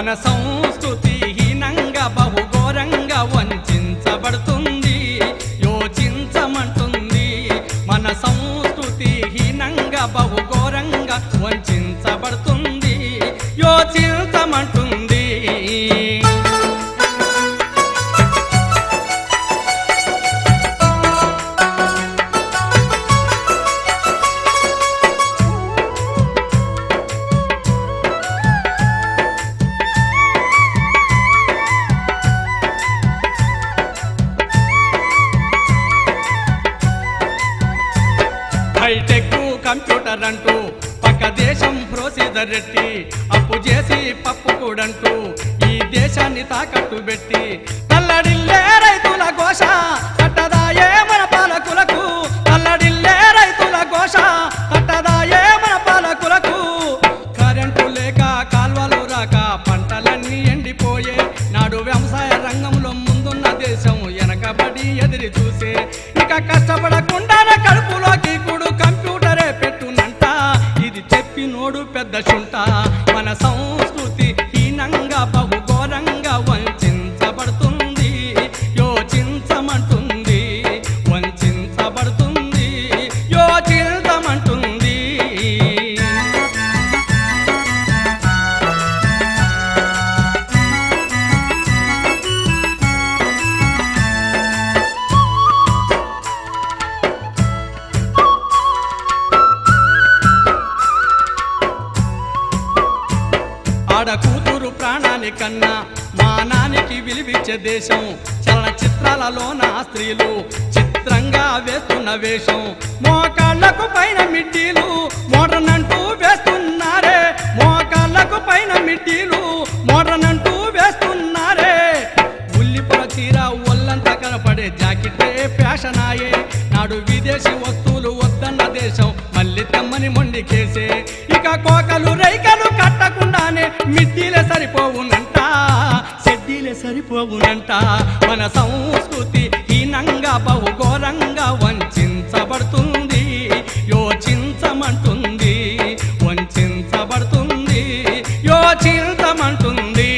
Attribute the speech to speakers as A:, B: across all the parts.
A: మన సంస్కృతి హీనంగా బహుఘోరంగా వంచబడుతుంది యోచించమంటుంది మన సంస్కృతి హీనంగా బహుఘోరంగా వంచబడుతుంది యోచించమంటుంది హైటెక్ కంప్యూటర్ అంటూ పక్క దేశం ప్రొసీజర్ ఎట్టి అప్పు చేసి పప్పు కూడంటూ ఈ దేశాన్ని తాకట్టు పెట్టి తల్లడిల్లే రైతుల ఘోష కట్టదాయే మన పాలకులకు తల్లడిల్లే రైతుల ఘోష కట్టదాయే మన పాలకులకు కరెంటు లేక కాల్వలు రాక పంటలన్నీ ఎండిపోయే నాడు వ్యవసాయ రంగంలో ముందున్న దేశం వెనకబడి ఎదిరి చూసే ఇక కష్టపడకుండానే కడుపులోకి కూడు కంప్యూటరే పెట్టునంట ఇది చెప్పినోడు పెద్ద చుంట మన సంస్కృతి హీనంగా బహుఘోరంగా వంచబడుతుంది యోచించమంటుంది వంచబడుతుంది యోచించమంటుంది ఆడ కూతురు ప్రాణానికన్నా మానానికి విలువిచ్చే దేశం చలనచిత్రాలలోన స్త్రీలు చిత్రంగా వేస్తున్న వేషం మోకాళ్లకు పైన మిడ్డీలు మోడ్రన్ అంటూ వేస్తున్నారే మోకాళ్లకు పైన మిడ్డీలు మోడ్రన్ అంటూ వేస్తున్నారే ఉల్లిపొర చీర ఒళ్ళంతా కనపడే జాకెట్టే ఫ్యాషన్ ఆయే నాడు విదేశీ వస్తువులు వద్దన్న దేశం మళ్ళీ తెమ్మని మొండికేసే ఇక కోకలు రైకలు కట్టకుండానే మిడ్డీలే సరిపోవునంట సెడ్డీలే సరిపోవునంట మన సంస్కృతి హీనంగా బహుఘోరంగా వంచబడుతుంది యోచించమంటుంది వంచబడుతుంది యోచించమంటుంది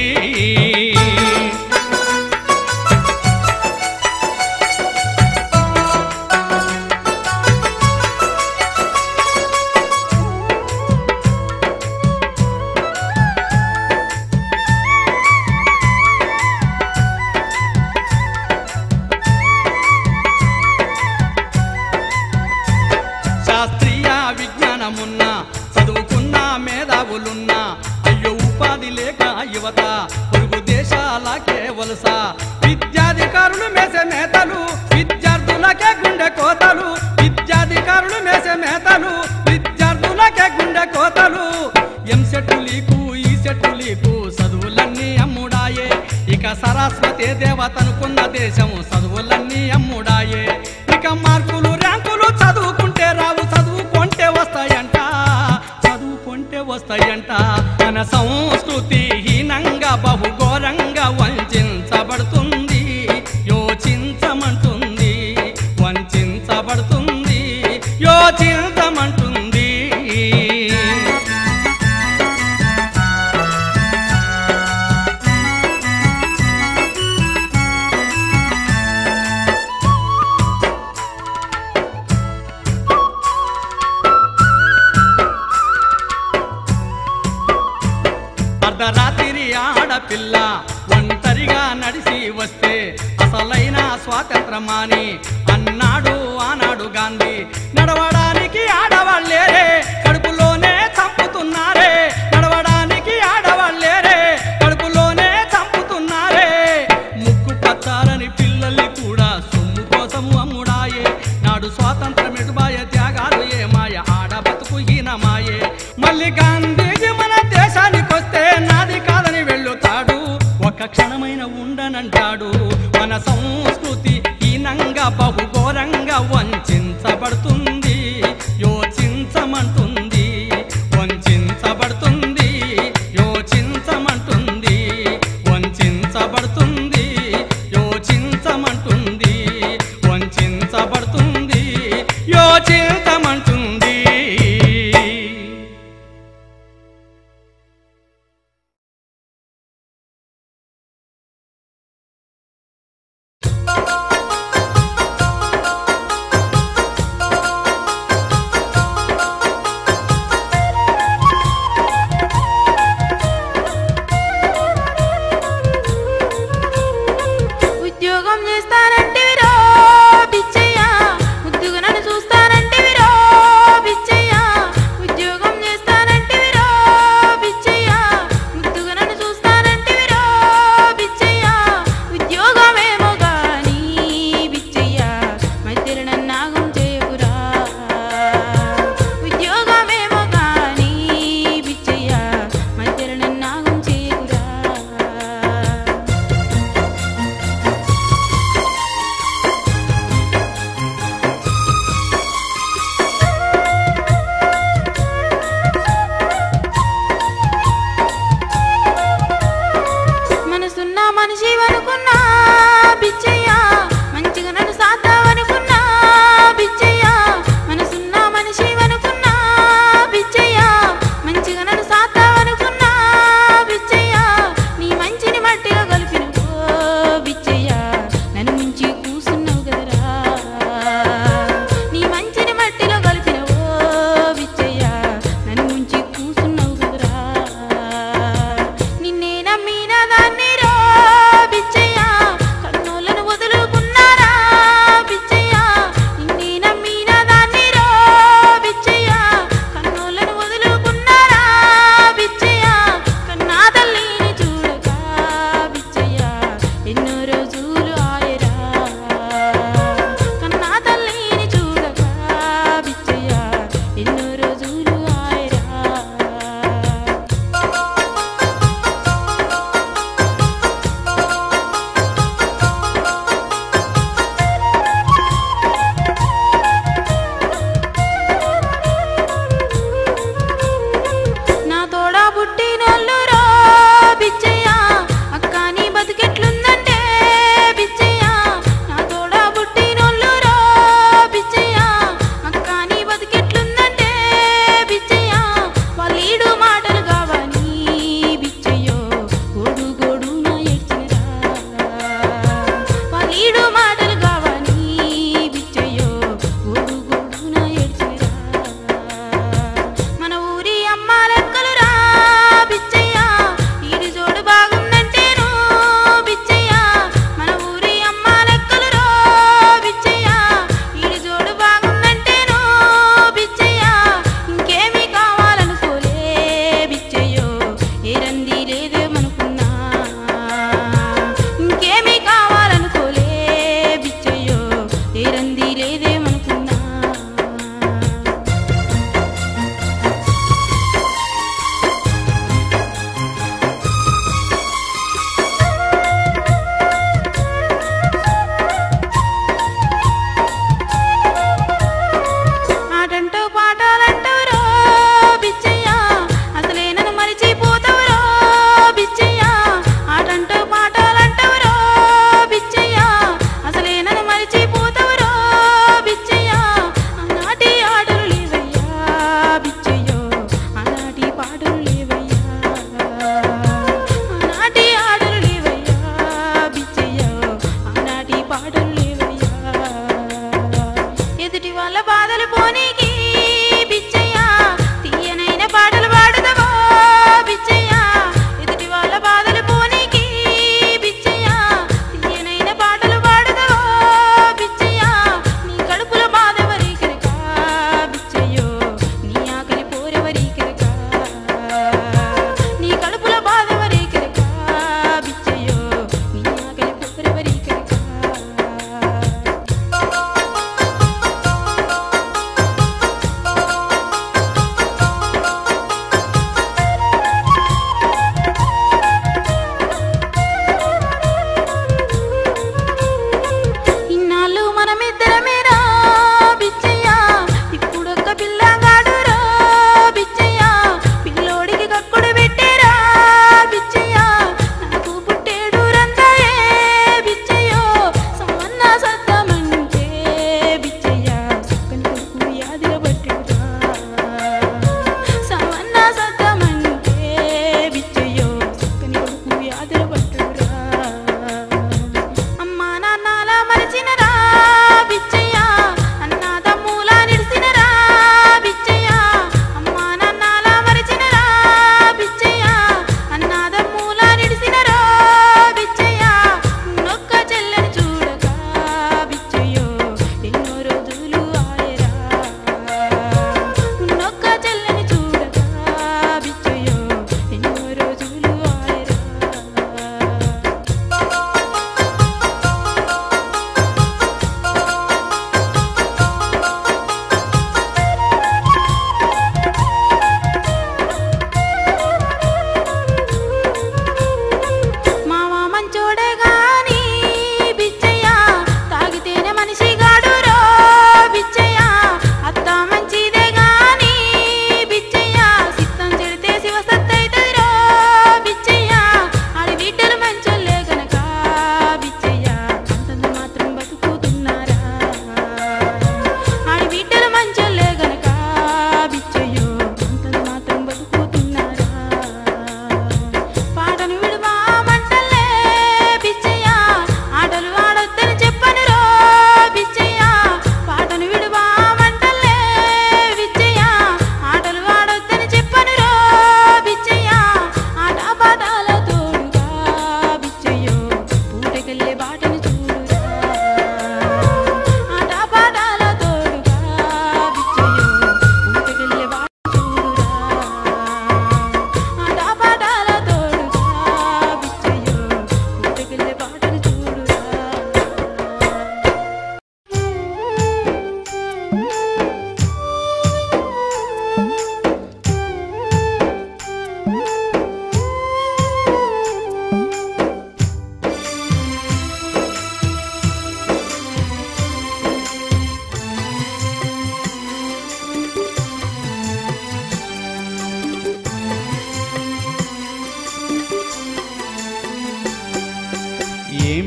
A: శాస్త్రీయ విజ్ఞానమున్నా చదువుకున్న మేధావులున్నా అయ్యో ఉపాధి లేక యువత పొరుగు దేశాలకే వలస విద్యాధికారులు మేసే మేతలు విద్యార్థులకే గుండె కోతలు విద్యాధికారులు మేసే మేతలు విద్యార్థులకే గుండె కోతలు EAMCET leak ECET leak చదువులన్నీ అమ్ముడాయే ఇక సరస్వతి దేవతనుకున్న దేశం చదువులన్నీ అమ్ముడాయే ఇక మార్కులు ర్యాంకులు చదువుకుంటే రావు చదువుకుంటే వస్తాయంట మన సంస్కృతి హీనంగా బహుఘోరంగా వంచబడుతుంది యోచించమంటుంది వంచబడుతుంది యోచించమంటుంది అర్ధరాత్రి ఆడపిల్ల ఒంటరిగా నడిచి వస్తే అసలైన స్వాతంత్రమాని అన్నాడు ఆనాడు గాంధీ నడవడానికి ఆడవాళ్ళేరే కడుపులోనే చంపుతున్నారే నడవడానికి ఆడవాళ్ళేరే కడుపులోనే చంపుతున్నారే ముక్కు పచ్చారని పిల్లల్ని కూడా సొమ్ము కోసము అమ్ముడాయే నాడు స్వాతంత్రం ఎటుబాయ త్యాగాలు ఏమాయ ఆడ బతుకు హీనమాయే మళ్ళీ గాంధీజీ మన దేశానికి వస్తే నాది కాదని వెళ్ళుతాడు ఒక క్షణమైన ఉండనంటాడు మన సంస్కృతి హీనంగా బహుఘోరంగా వంచబడుతుంది యోచించమంటుంది వంచబడుతుంది యోచించమంటుంది వంచబడుతుంది యోచించమంటుంది వంచబడుతుంది యోచించమంటుంది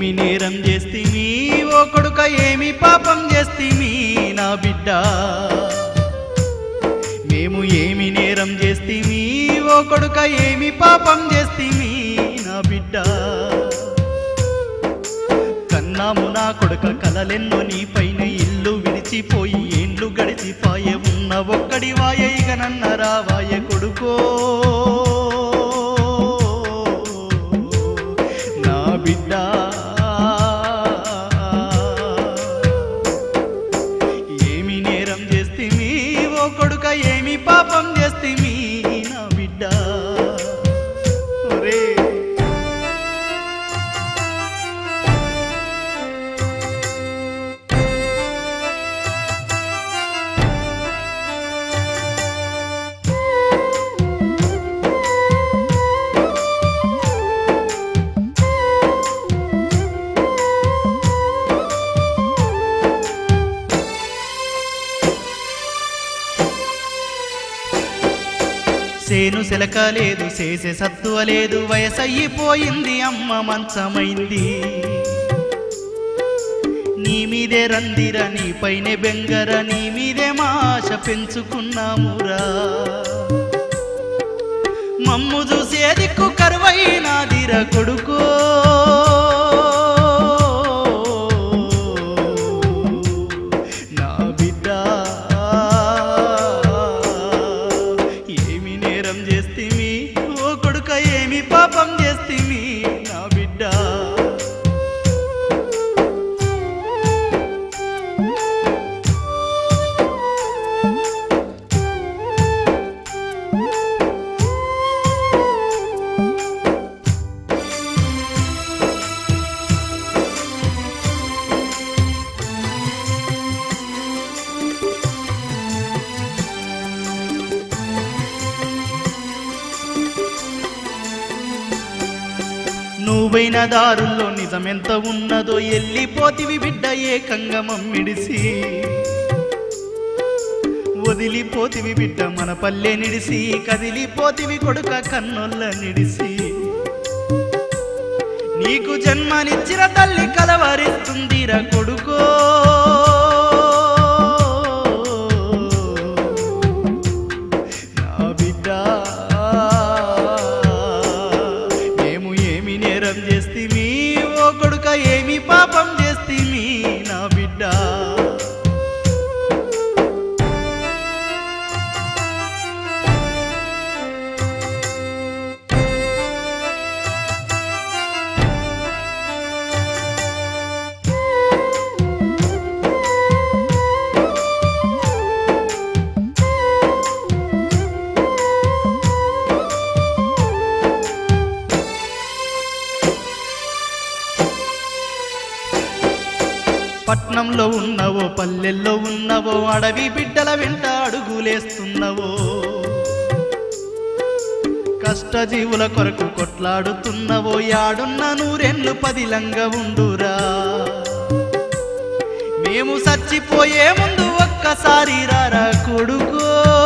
B: ఏమి నేరం చేస్తిమి ఓ కొడుక ఏమి పాపం చేస్తిమి నా బిడ్డ మేము ఏమి నేరం చేస్తిమి ఓ కొడుక ఏమి పాపం చేస్తిమి నా బిడ్డ కన్నాము నా కొడుక కలలెన్నో నీ పైన ఇల్లు విడిచిపోయి ఏండ్లు గడిచిపాయే ఉన్న ఒక్కడి వాయ ఇక నన్న రావాయ కొడుకో నా బిడ్డ ఏమి నేరం చేస్తిమి ఓ కొడుక ఏమి పాపం చేస్తిమి నా బిడ్డ ఒరే సేను సెలక లేదు చేసే సత్తువ లేదు వయసయ్యిపోయింది అమ్మ మంచమైంది నీ మీదే రందిర నీ పైనే బెంగర నీ మీదే మాష పెంచుకున్నామురా మమ్ము చూసే దిక్కు కరువైనాదిర కొడుకో నా బిడ్డ ఏమి నేరం చేస్తిమి ఓ కొడుక ఏమి పాపం చేస్తిమి నా బిడ్డ నువ్వైన దారుల్లో నిజమెంత ఉన్నదో ఎల్లిపోతివి బిడ్డ ఏకంగా మమ్మిడిసి వదిలిపోతివి బిడ్డ మన పల్లె నిడిసి కదిలిపోతివి కొడుక కన్నొల్ల నిడిసి నీకు జన్మనిచ్చిన తల్లి కలవరిస్తుందిరా కొడుకో నా బిడ్డ చేస్తిమి ఓ కొడుక ఏమి పాపం చేస్తిమి నా బిడ్డ పట్నంలో ఉన్నవో పల్లెల్లో ఉన్నవో అడవి బిడ్డల వెంట అడుగులేస్తున్నవో కష్టజీవుల కొరకు కొట్లాడుతున్నవో యాడున్న నూరెళ్ళు పదిలంగా ఉండురా మేము చచ్చిపోయే ముందు ఒక్కసారి రారా కొడుకో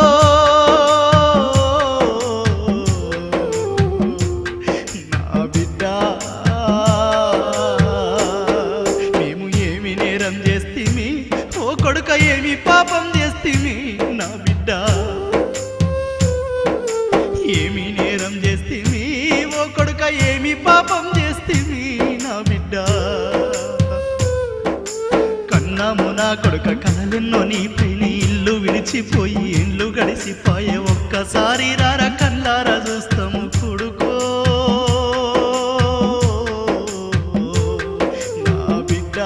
B: నా బిడ్డ చేస్తిమి ఓ కొడుక ఏమి పాపం చేస్తిమి నా బిడ్డ ఏమి నేరం చేస్తిమి ఓ కొడుక ఏమి పాపం చేస్తిమి నా బిడ్డ కన్నాము నా కొడుక కలలెన్నో నీ పైన ఇల్లు విడిచిపోయి ఇండ్లు గడిసిపోయే ఒక్కసారి రారా కళ్ళారా చూస్తాము కొడుకో నా బిడ్డ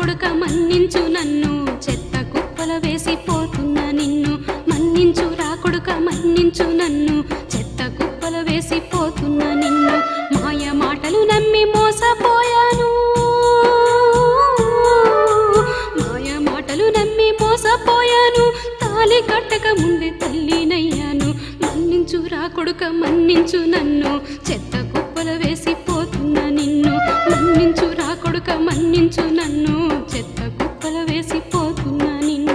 C: కొడుక మన్నించు నన్ను చెత్త కుప్పల వేసిపోతున్న నిన్ను మన్నించు రా కొడుక మన్నించు నన్ను చెత్త కుప్పల వేసిపోతున్న నిన్ను మాయ మాటలు నమ్మి మోసపోయాను మాయ మాటలు నమ్మి మోసపోయాను తాళి కట్టక ముందే తల్లినయ్యాను మన్నించు రా కొడుక మన్నించు నన్ను చెత్త కుప్పల వేసిపోతున్న నిన్ను మన్నించు రా కొడుక మన్నించు నన్ను చెత్త కుప్పల వేసిపోతున్న నిన్ను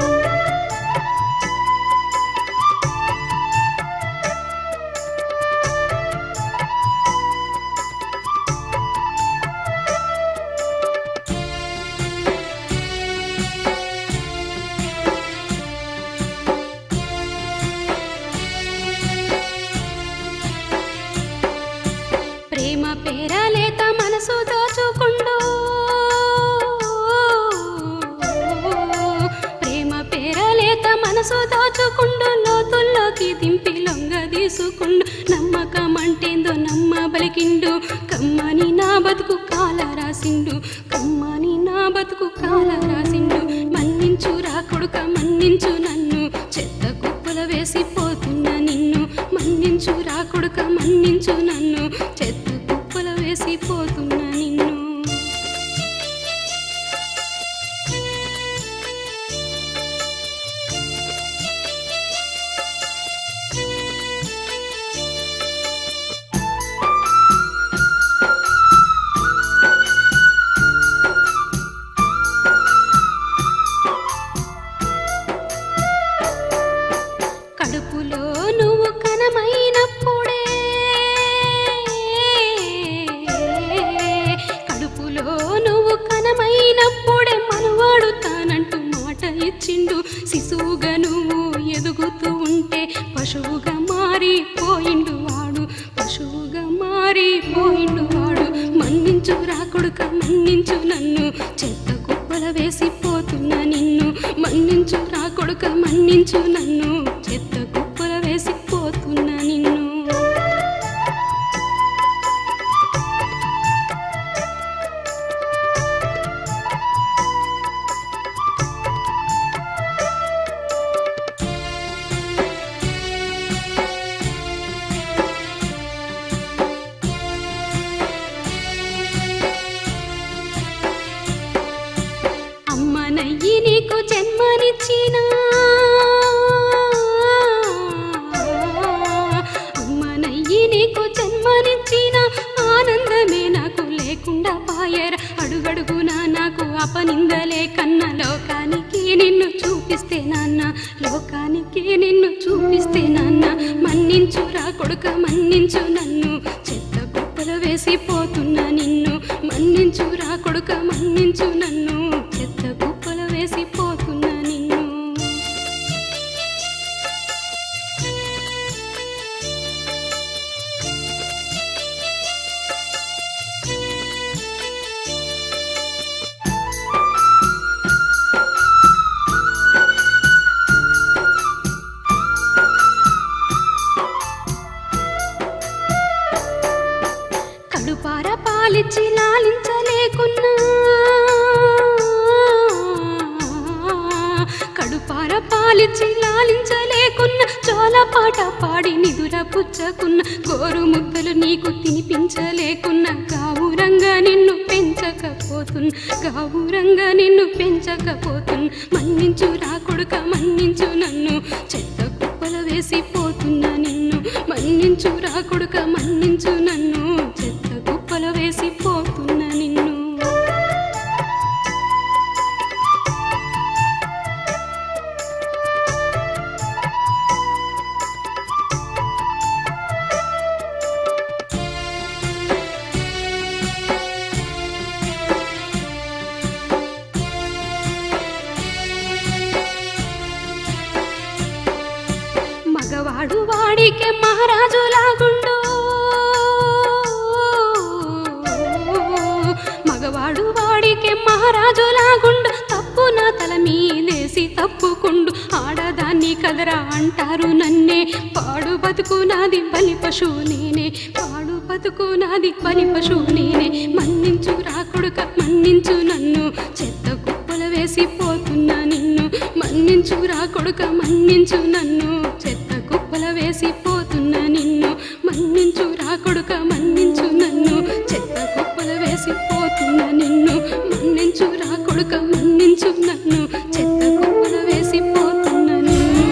C: ప్రేమ పేరలేత మనసు దోచుకుండు ప్రేమ పేరలేత మనసు దోచుకుండు లోతుల్లోకి దింపి లొంగ తీసుకుండు నమ్మకం అంటేందో నమ్మ బలికిండు కమ్మని నా బతుకు కాల రాసిండు కమ్మని నా బతుకు కాల రాసిండు మన్నించు రా కొడుక మన్నించు నన్ను చెత్త కుప్పల వేసిపోతున్న నిన్ను మన్నించు రా కొడుక మన్నించు నన్ను చెత్త కుప్పల వేసిపోతున్న నిన్ను కడుపులో నువ్వు కనమైనప్పుడే కడుపులో నువ్వు కనమైనప్పుడే మనవాడు తానంటూ మాట ఇచ్చిండు శిశువుగా నువ్వు ఎదుగుతూ ఉంటే పశువుగా మారిపోయిండు వాడు పశువుగా మారిపోయిండు వాడు మన్నించు రా కొడుక మన్నించు నన్ను చెత్త కుప్పల వేసిపోతున్న నిన్ను మన్నించు రా కొడుక మన్నించు నన్ను చెత్త కుప్పల వేసిపోతున్న నిన్ను అమ్మనయ్యి నీకు జన్మనిచ్చిన అమ్మనయ్యి నీకు జన్మనిచ్చిన ఆనందమే నాకు లేకుండా పాయర అడుగడుగునా నాకు అపనిందలే కన్న లోకానికి నిన్ను చూపిస్తే నాన్న లోకానికి నిన్ను చూపిస్తే నాన్న మన్నించు రా కొడుక మన్నించు నన్ను చెత్త కుప్పల వేసిపోతున్న నిన్ను మన్నించు రా కొడుక మన్నించు నన్ను చెత్త కుప్పల వేసిపోతున్న నిన్ను కడుపార పాలిచ్చి లాలించలేకున్నా కడుపార పాలిచ్చి లాలించలేకున్నా చోల పాట పాడి నిదుర పుచ్చకున్న గోరు ముద్దలు నీకు తినిపించలేకున్నా గావురంగా నిన్ను పెంచకపోతున్నా గావురంగా నిన్ను పెంచకపోతున్నా మన్నించు రా కొడుక మన్నించు నన్ను చెత్త కుప్పల వేసిపోతున్న నిన్ను మన్నించు రా కొడుక మన్నించు నన్ను చెత్త కుప్పల వేసిపోతున్న నిన్ను మగవాడు వాడికే మహారాజు లాగుండు మగవాడు వాడికే మహారాజు లాగుండు తప్పు నా తల మీదేసి తప్పుకుండు ఆడదాన్ని కదరా అంటారు నన్నే పాడు బతుకు నాది బలి పశువు నేనే పాడు బతుకు నాది బలి పశువు నేనే మన్నించు రా కొడుక మన్నించు నన్ను చెత్త మన్నించురా కొడుక మన్నించు నన్ను చెత్త కుప్పల వేసిపోతున్న నిన్ను మన్నించురా కొడుక మన్నించు నన్ను చెత్త కుప్పల వేసిపోతున్న నిన్ను మన్నించురా కొడుక మన్నించు నన్ను చెత్త కుప్పల వేసిపోతున్న నిన్ను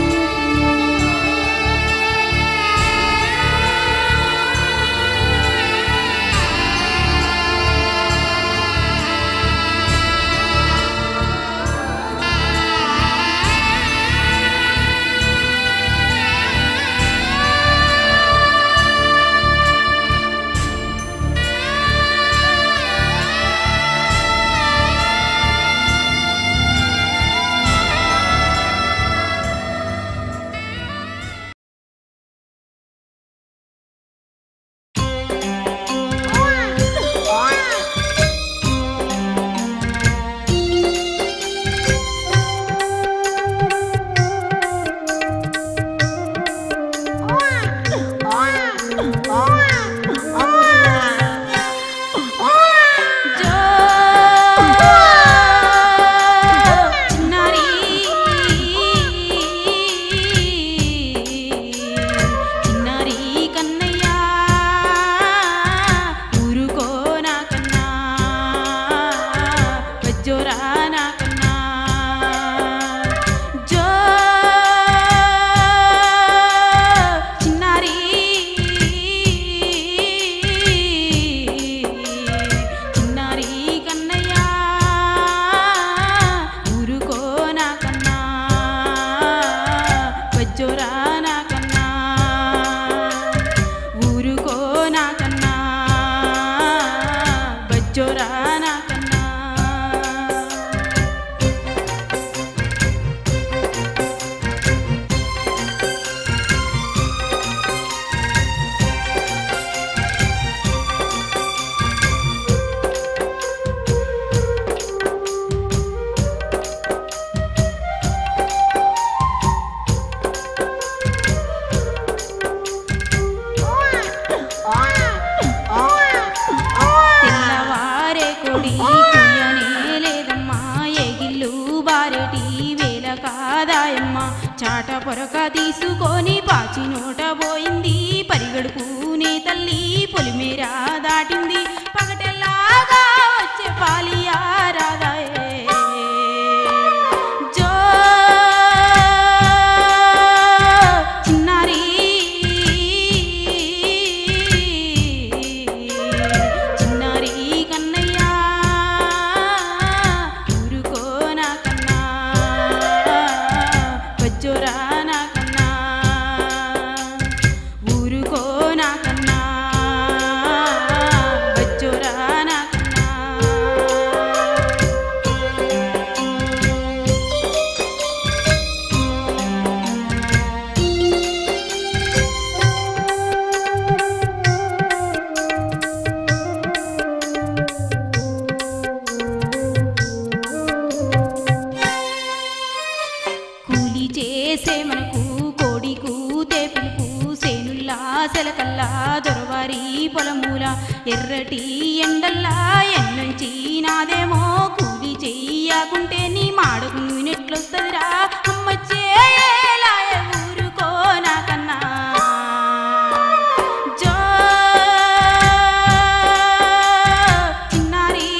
C: చాట పొరక తీసుకొని పాచి నోట పోయింది పరిగడుకునే తల్లి పొలిమేర దాటింది పగటెల్లాగా వచ్చే పాలియా రాదాయే జో చిన్నారి చిన్నారి కన్నయ్య ఊరుకో నా కన్నా వజ్జోరా నా కన్నా ఊరుకో నా కన్నా వజ్జోరా నా కన్నా కూలి చేసే మనకు కోడి కూతే పిలుపు సేనుల్లా సెలకల్లా దొరవారి పొలమూల ఎర్రటి ఎండల్లా ఎన్నుంచి నాదేమో కూలి చెయ్యకుంటే నీ మాడకు నూనెట్లొస్తుందిరా అమ్మచ్చేలాయ ఊరుకో నా కన్నా జో చిన్నారి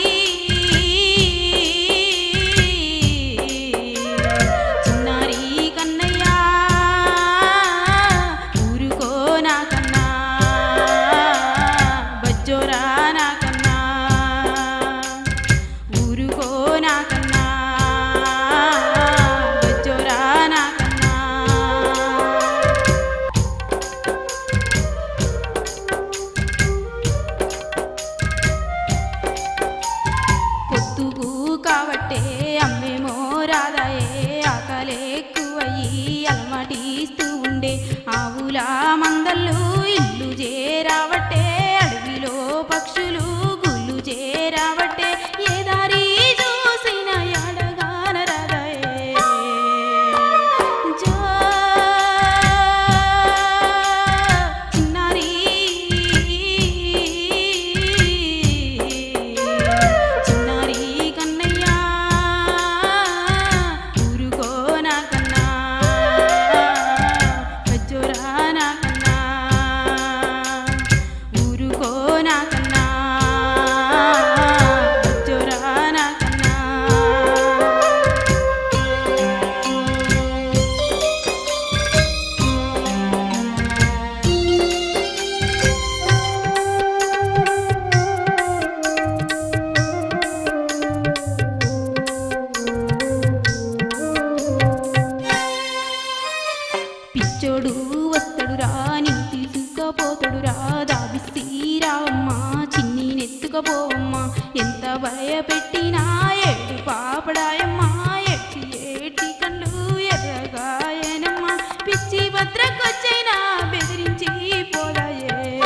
C: చిన్నారి కన్నయ్య ఊరుకో నా కన్నా బజ్జోరా నా కన్నా ఊరుకో నా కన్నా బజ్జోరా నా కన్నా
D: ఎత్తుకపోవమ్మా ఎంత భయపెట్టినా ఏడు పాపడాయమ్మా ఎట్టి ఏటి కళ్ళు ఎర్రగాయనమ్మా పిచ్చి భద్రకొచ్చైనా బెదిరించి పోదాయే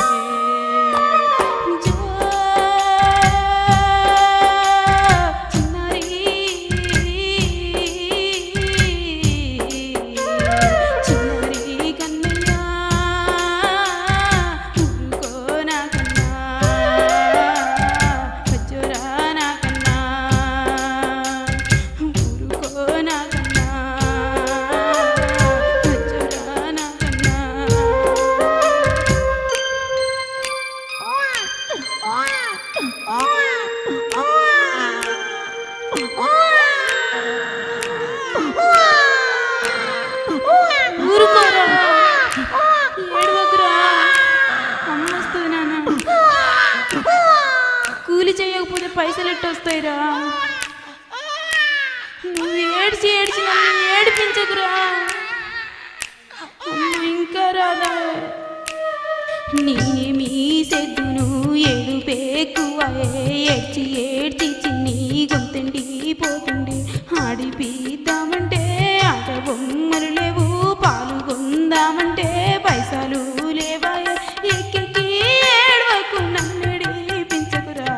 D: కూలి చేయకపోతే పైసలు ఎట్టొస్తాయిరా నువ్వు ఏడ్చి ఏడ్చి నన్ను ఏడిపించకురా ఇంకా రాదా నేనేమీ సెద్దును ఏడుపేక్కువే ఏడ్చి ఏడ్చి చిన్ని గొంతండి పోతుండే ఆడిపిద్దామంటే ఆట బొమ్మలు లేవు పాల్గొందామంటే పైసలు లేవా ఎక్కెక్కి ఏడవకు నన్నడిపించకురా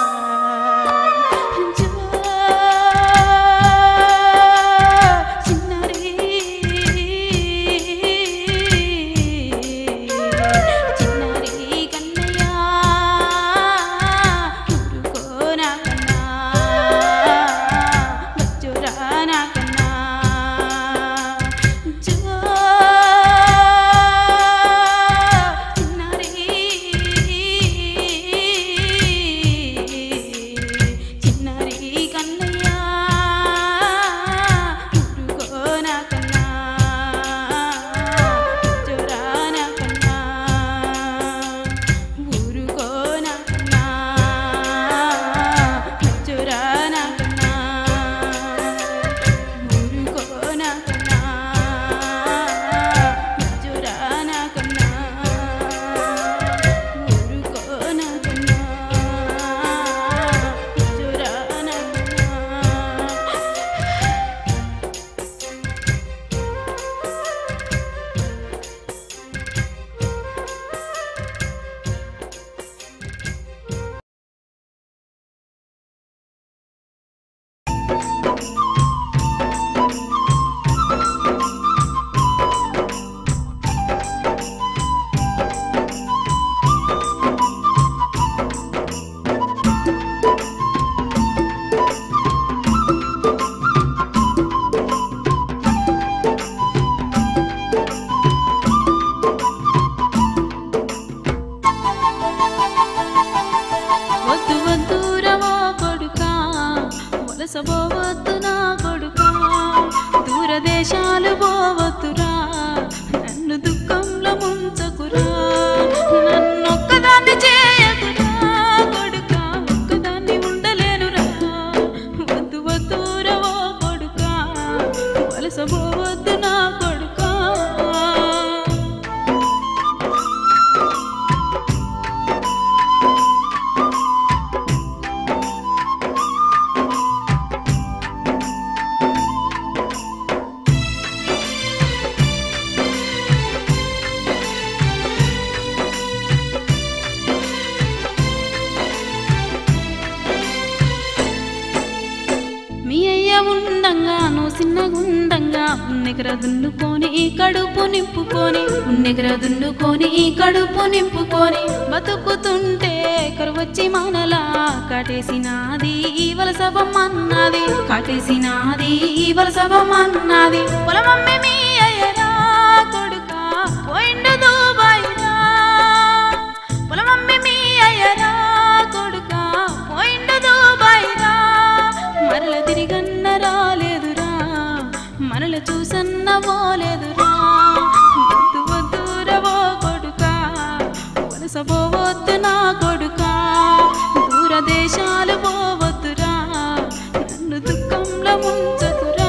D: వలసపోవద్దు నా కొడుకా దూరదేశాలు పోవద్దురా నన్ను దుఃఖంలో ముంచకురా నన్నొక్కదాన్ని చేయకురా కొడుకా ఒక్కదాన్ని ఉండలేనురా వద్దు వద్దురా ఓ కొడుకా వలసపోవద్దు నా కొడుకా ఉండంగాను చిన్నగుండంగా ఉన్నెగర దున్నుకొని కడుపు నింపుకొని ఉన్నెగర దున్నుకొని కడుపు నింపుకొని బతుకుతుంటే కరువచ్చి మనలా కాటేసినాది వలసబమ్మన్నది కాటేసినాది వలసబమ్మన్నది పొలమమ్మి మీ అయ్యరా కొడుకా పోయిండు దుబాయిరా పొలమమ్మి మీ అయ్యరా కొడుకా పోయిండు దుబాయిరా మరల తిరిగన్న రాలేదురా మనల చూసన్న పోలేదురా వద్దు వద్దురా ఓ కొడుకా వలసపోవద్దు నా కొడుకా దూరదేశాలు పోవద్దురా నన్ను దుఃఖంలో ముంచకురా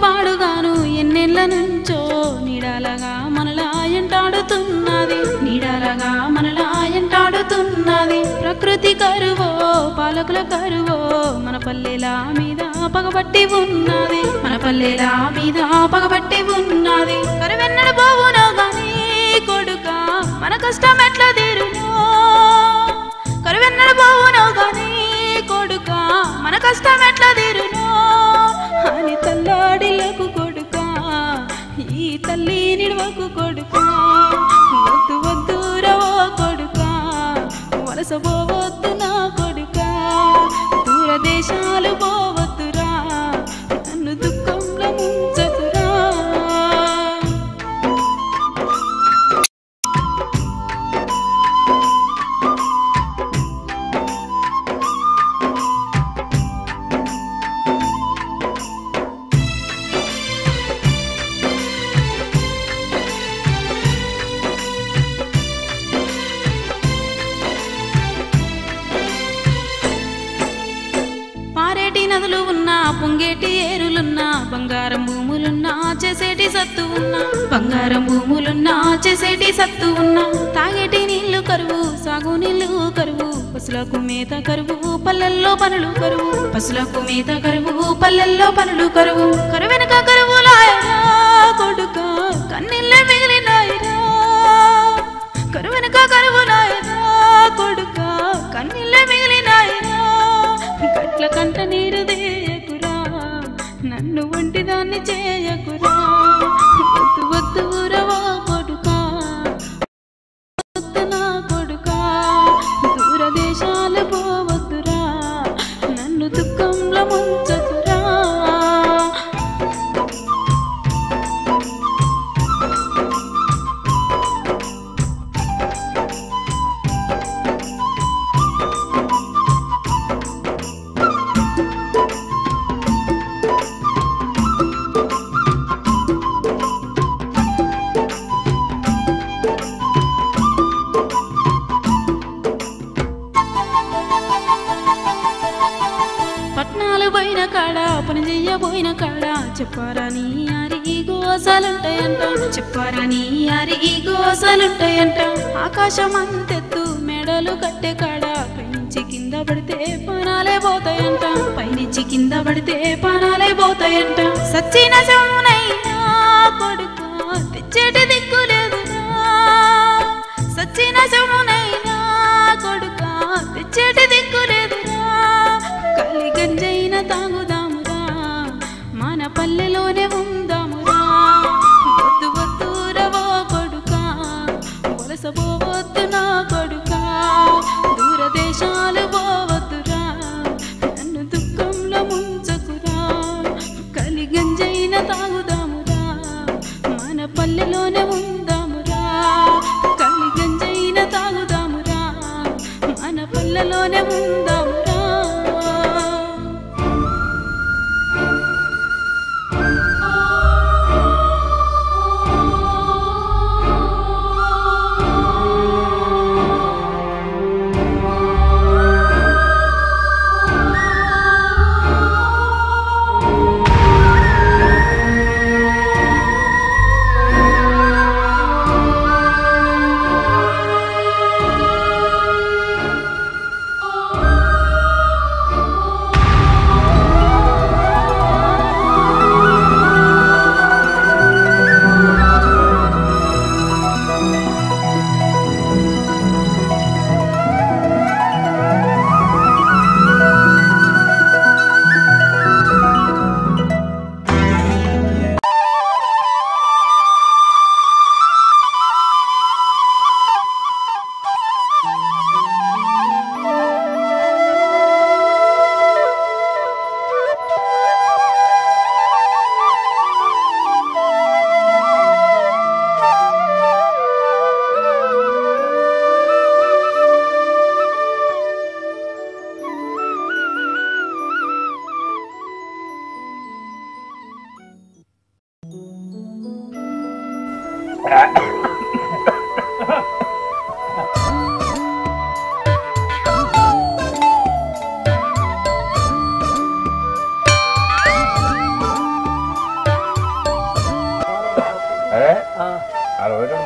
D: పాడుగాను ఎన్నెళ్ళ నుంచో నీడాలగా మనలా ఎంటాడుతున్నది నీడాలగా మనలా ఎంటాడుతున్నది ప్రకృతి కరువో పాలకుల కరువో మన పల్లెల మీద పగబట్టి ఉన్నది మన పల్లెల మీద పగబట్టి ఉన్నది కరువెన్నడు పోవునో గాని కొడుక మన కష్టం ఎట్లా తీరునో కరువెన్నడు పోవునో గాని కొడుక మన కష్టం ఎట్లా తీరునో అని తల్లాడిలకు కొడుక ఈ తల్లి నిడవకు కొడుక వద్దు వద్దు రవో కొడుక వలస పోవద్దు నా కొడుక దూరదేశాలు పోవద్దురా నన్ను దుఃఖంలో ముంచదురా పారేటి నదులు ఉన్నా పొంగేటి ఏరులున్నా బంగారం భూములున్నా చేసేటి సత్తు ఉన్నా బంగారం భూములున్నా చేసేటి సత్తు ఉన్నా తాగేటి నీళ్లు కరువు సాగు నీళ్లు కరువు పశులకు మేత కరువు పల్లెల్లో పనులు కరువు పశులకు మేత కరువు పల్లెల్లో పనులు కరువు కరువెనక కరువులాయరా కొడుక కన్నీళ్ళే మిగిలినాయిరా కరువెనక కరువులాయరా కొడుక కన్నీళ్ళే మిగిలినాయిరా కట్ల కంట నీరు దేయకురా నన్ను ఒంటిదాన్ని చేయకురా వద్దు వద్దు రవో కొడుకా వద్దు నా కొడుకా దూరదేశాలు పోవద్దురా నన్ను దుఃఖంలో ముంచకురా పట్నాలు పోయిన కాడ పని చెయ్యబోయిన కాడ చెప్పారని అరి గోసాలుంటాయంట చెప్పారని అరి గోసాలుంటాయంట ఆకాశం అంతెత్తు మెడలు కట్టే కాడ పైనుంచి కింద పడితే పానాలే పోతాయంట పైనుంచి కింద పడితే పానాలే పోతాయంట సచ్చిన శవునైనా కొడుక తెచ్చేటి దిక్కు లేదురా సచ్చిన శవునైనా కొడుక తెచ్చేటి దిక్కు లేదురా కలి గంజైన తాగుదామురా మన పల్లెలోనే ఉందామురా వద్దు వద్దు రవో కొడుక వలస పోవద్దు నా కొడుక దూరదేశాలు పోవద్దురా నన్ను దుఃఖంలో ముంచకురా కలి గంజైన తాగుదామురా మన పల్లెలోనే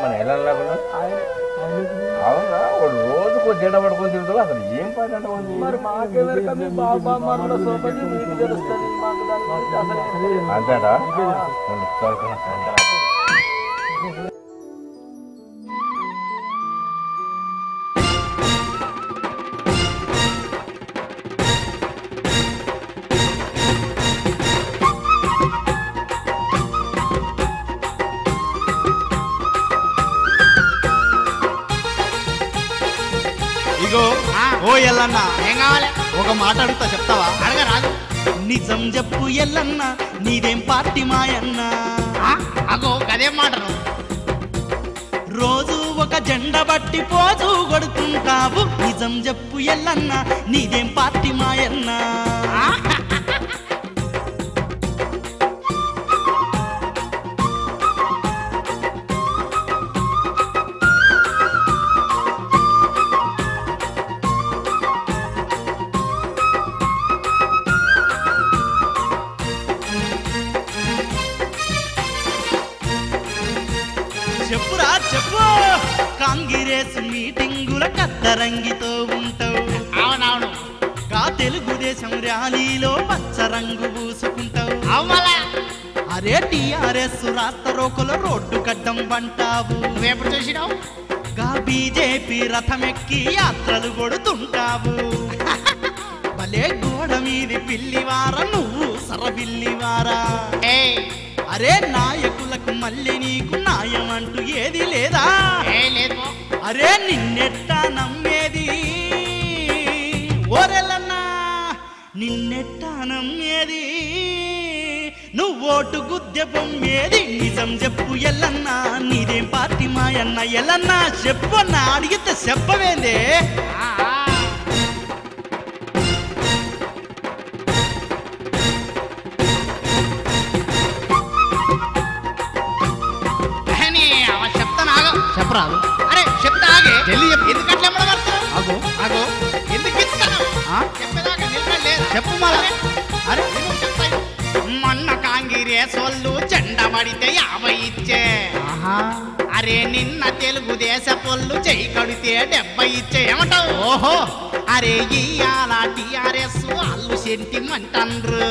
E: మన ఎలా లేకుండా అవునా వాడు రోజుకు జెండ పడుకొని తిరుగుతావు అసలు ఏం పని అంటే
F: మరి మాకెవరిక మీ బాబా మనలో సోపతి మీకు తెలుస్తుంది మాకు దాని గురించి అసలు
E: అంతేటా
B: ఇగో ఓ ఎల్లన్న
G: ఏం కావాలి?
B: ఒక మాట అడుగుతా చెప్తావా?
G: అడగరాదు.
B: నిజం చెప్పు ఎల్లన్న నీదేం పార్టీ మాయన్న?
G: అగో గదేం మాటను.
B: రోజు ఒక జెండ బట్టి పోజు కొడుతుంటావు. నిజం చెప్పు ఎల్లన్న నీదేం పార్టీ మాయన్న? చెప్పురా చెప్పు. కాంగ్రెస్ మీటింగుల కద్దరంగితో ఉంటావు.
G: అవునవును.
B: కా తెలుగుదేశం ర్యాలీలో పచ్చ రంగు పూసుకుంటావు.
G: అవ్వలా
B: అరే టిఆర్ఎస్ రాష్ట్ర రోకల రోడ్డు కడ్డం వంటావు.
G: నువ్వెప్పుడు చూసినావు?
B: గా బీజేపీ రథమెక్కి యాత్రలు కొడుతుంటావు. భలే గోడ మీది పిల్లివారా నువ్వు సరబిల్లివారా. అరే నాయకులకు మళ్ళీ నీకు న్యాయం అంటూ ఏది లేదా?
G: లేదు.
B: అరే నిన్నెట్టా నమ్మేది ఓరెల్లన్నా, నిన్నెట్టా నమ్మేది? నువ్వోటు గుద్దె బొమ్మేది? నిజం చెప్పు ఎల్లన్నా నీదేం పార్టీ మాయన్న? ఎల్లన్నా చెప్పు అన్నా, అడిగితే చెప్పవేందే?
G: చెప్పరాదు. అరే చెప్తా ఆగే. ఎందుకట్లా
B: అగో
G: అగో ఎందుకు ఇస్తాను? చెప్పేదాకా నిలబడలేదు.
B: చెప్పు మళ్ళా.
G: అరే చెప్తాను. మొన్న కాంగ్రెస్ వాళ్ళు జెండ పడితే 50 ఇచ్చే. అరే నిన్న తెలుగుదేశ పొల్లు చెయ్యి కడితే 70 ఇచ్చే. ఏమంటావు?
B: ఓహో.
G: అరే ఇయ్యాల టిఆర్ఎస్ వాళ్ళు సెంటిమెంట్ అండ్రు.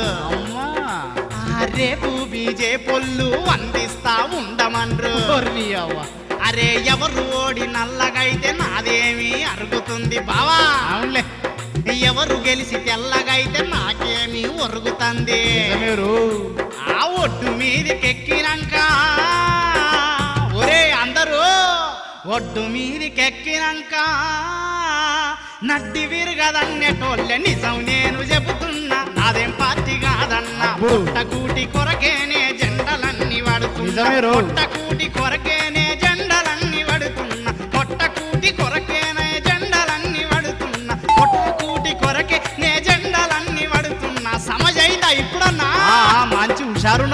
G: రేపు బీజే పొల్లు అందిస్తా ఉండమన్రు. అరే ఎవరు ఓడి నల్లగైతే నాదేమి అరుగుతుంది బావా.
B: అవునులే.
G: ఎవరు గెలిచి తెల్లగైతే నాకేమి ఒరుగుతుంది. ఆ ఒడ్డు మీదకెక్కినాక ఒరే అందరూ ఒడ్డు మీదకెక్కినాక నడ్డి విరగదన్నెటోళ్ళే నిజం నేను చెబుతున్నా. నాదేం పార్టీ కాదన్నా. పుట్టకూటి కొరకేనే జెండలన్నీ వాడుతున్నా. పుట్టకూటి కొరకేనే జెండలన్నీ వాడుతున్నా. పొట్టకూటి కొరకేనే జెండలన్నీ వాడుతున్నా. పొట్టకూటి కొరకే నే జెండలన్నీ వాడుతున్నా. సమజైందా ఇప్పుడన్నా?
B: మంచి హుషారు